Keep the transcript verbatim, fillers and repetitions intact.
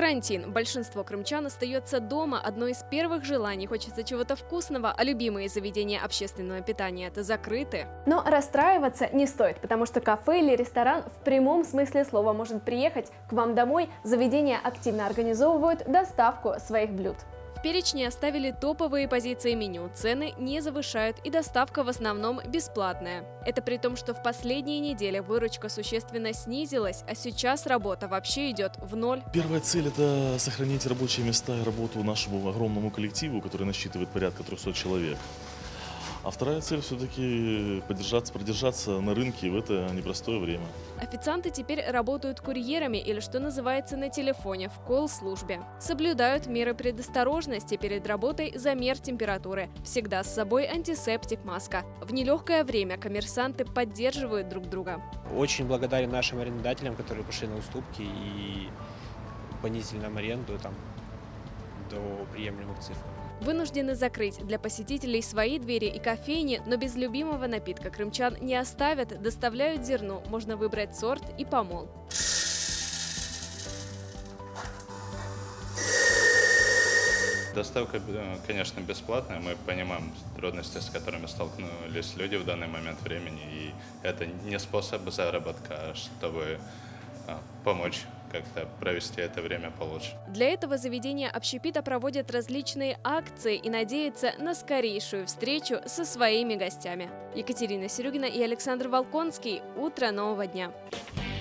Карантин. Большинство крымчан остается дома. Одно из первых желаний — хочется чего-то вкусного, а любимые заведения общественного питания — это закрыты. Но расстраиваться не стоит, потому что кафе или ресторан в прямом смысле слова может приехать к вам домой. Заведения активно организовывают доставку своих блюд. В перечне оставили топовые позиции меню, цены не завышают и доставка в основном бесплатная. Это при том, что в последние недели выручка существенно снизилась, а сейчас работа вообще идет в ноль. Первая цель – это сохранить рабочие места и работу нашему огромному коллективу, который насчитывает порядка трёхсот человек. А вторая цель – все-таки поддержаться, продержаться на рынке в это непростое время. Официанты теперь работают курьерами или, что называется, на телефоне в колл-службе. Соблюдают меры предосторожности перед работой, замер температуры. Всегда с собой антисептик, маска. В нелегкое время коммерсанты поддерживают друг друга. Очень благодарен нашим арендодателям, которые пошли на уступки и понизили нам аренду там, до приемлемых цифр. Вынуждены закрыть для посетителей свои двери и кофейни, но без любимого напитка крымчан не оставят, доставляют зерно, можно выбрать сорт и помол. Доставка, конечно, бесплатная, мы понимаем трудности, с которыми столкнулись люди в данный момент времени, и это не способ заработка, а чтобы помочь как-то провести это время получше. Для этого заведения общепита проводят различные акции и надеются на скорейшую встречу со своими гостями. Екатерина Серюгина и Александр Волконский. Утро нового дня.